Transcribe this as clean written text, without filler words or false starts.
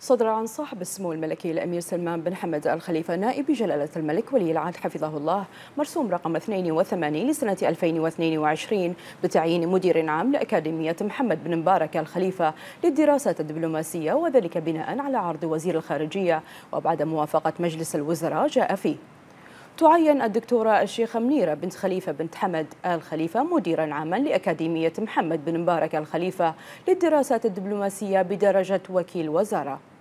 صدر عن صاحب السمو الملكي الأمير سلمان بن حمد آل خليفة نائب جلالة الملك ولي العهد حفظه الله مرسوم رقم 82 لسنة 2022 بتعيين مدير عام لأكاديمية محمد بن مبارك آل خليفة للدراسات الدبلوماسية، وذلك بناء على عرض وزير الخارجية وبعد موافقة مجلس الوزراء. جاء فيه: تعين الدكتورة الشيخة منيرة بنت خليفة بنت حمد آل خليفة مديرا عاما لأكاديمية محمد بن مبارك آل خليفة للدراسات الدبلوماسية بدرجة وكيل وزارة.